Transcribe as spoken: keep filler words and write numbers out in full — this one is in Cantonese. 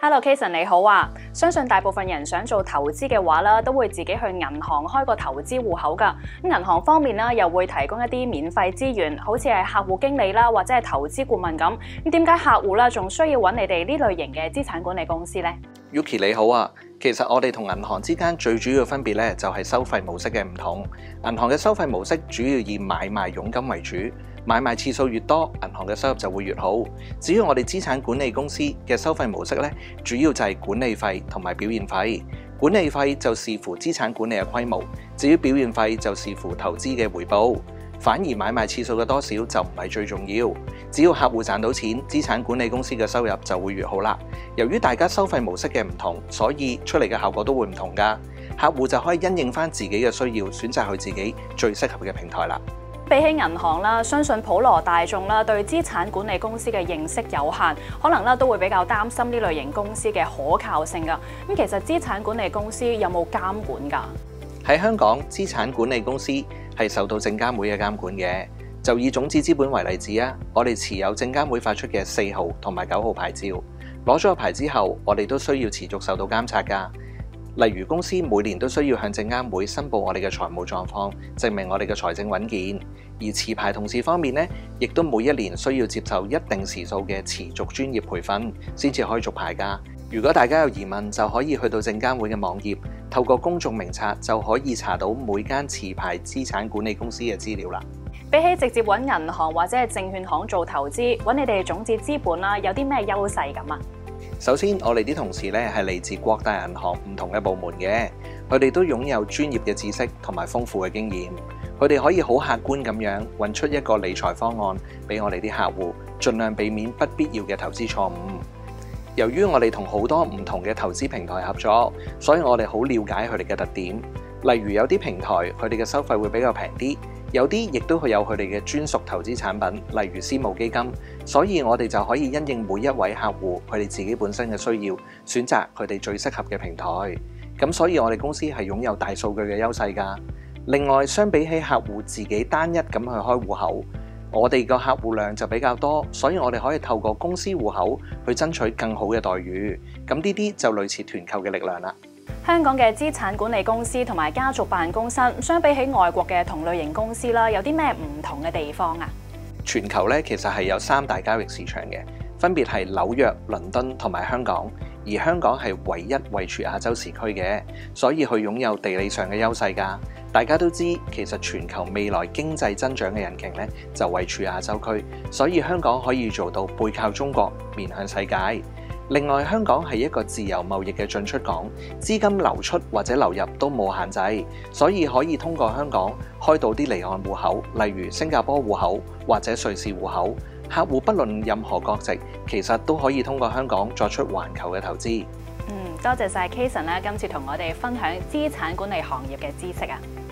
Hello，Kason 你好啊！相信大部分人想做投資嘅話啦，都會自己去銀行開個投資戶口㗎。咁銀行方面啦，又會提供一啲免費資源，好似係客戶經理啦，或者係投資顧問咁。咁點解客戶啦仲需要揾你哋呢類型嘅資產管理公司呢？ Yuki 你好啊，其實我哋同銀行之間最主要嘅分別咧，就係收費模式嘅唔同。銀行嘅收費模式主要以買賣佣金為主，買賣次數越多，銀行嘅收入就會越好。至於我哋資產管理公司嘅收費模式咧，主要就係管理費同埋表現費。管理費就視乎資產管理嘅規模，至於表現費就視乎投資嘅回報。反而買賣次數嘅多少就唔係最重要，只要客戶賺到錢，資產管理公司嘅收入就會越好啦。由於大家收費模式嘅唔同，所以出嚟嘅效果都會唔同㗎。客戶就可以因應翻自己嘅需要，選擇佢自己最適合嘅平台啦。 比起銀行啦，相信普羅大眾啦對資產管理公司嘅認識有限，可能啦都會比較擔心呢類型公司嘅可靠性㗎。咁其實資產管理公司有冇監管㗎？ 喺香港，資產管理公司係受到證監會嘅監管嘅。就以種子資本為例子啊，我哋持有證監會發出嘅四號同埋九號牌照，攞咗個牌之後，我哋都需要持續受到監察㗎。例如公司每年都需要向證監會申報我哋嘅財務狀況，證明我哋嘅財政穩健。而持牌同事方面呢，亦都每一年需要接受一定時數嘅持續專業培訓，先至可以續牌㗎。如果大家有疑問，就可以去到證監會嘅網頁，透過公眾名冊就可以查到每間持牌資產管理公司嘅資料啦。 比起直接揾銀行或者係證券行做投資，揾你哋種子資本啦，有啲咩優勢咁啊？ 首先，我哋啲同事咧係嚟自各大銀行唔同嘅部門嘅，佢哋都擁有專業嘅知識同埋豐富嘅經驗，佢哋可以好客觀咁樣揾出一個理財方案俾我哋啲客戶，盡量避免不必要嘅投資錯誤。由於我哋同好多唔同嘅投資平台合作，所以我哋好了解佢哋嘅特點。例如有啲平台佢哋嘅收費會比較平啲，有啲亦都會有佢哋嘅專屬投資產品，例如私募基金。所以我哋就可以因應每一位客戶佢哋自己本身嘅需要，選擇佢哋最適合嘅平台。咁所以我哋公司係擁有大數據嘅優勢㗎。另外，相比起客戶自己單一咁去開戶口，我哋個客戶量就比較多，所以我哋可以透過公司戶口去爭取更好嘅待遇。咁呢啲就類似團購嘅力量啦。 香港嘅資產管理公司同埋家族辦公室，相比起外國嘅同類型公司啦，有啲咩唔同嘅地方啊？ 全球咧其實係有三大交易市場嘅，分別係紐約、倫敦同埋香港。而香港係唯一位處亞洲時區嘅，所以佢擁有地理上嘅優勢㗎。大家都知，其實全球未來經濟增長嘅引擎咧就位處亞洲區，所以香港可以做到背靠中國，面向世界。另外，香港係一個自由貿易嘅進出港，資金流出或者流入都冇限制，所以可以通過香港開到啲離岸戶口，例如新加坡戶口或者瑞士戶口。客戶不論任何國籍，其實都可以通過香港作出環球嘅投資。 嗯，多謝晒 Kason 啦，今次同我哋分享資產管理行業嘅知識啊！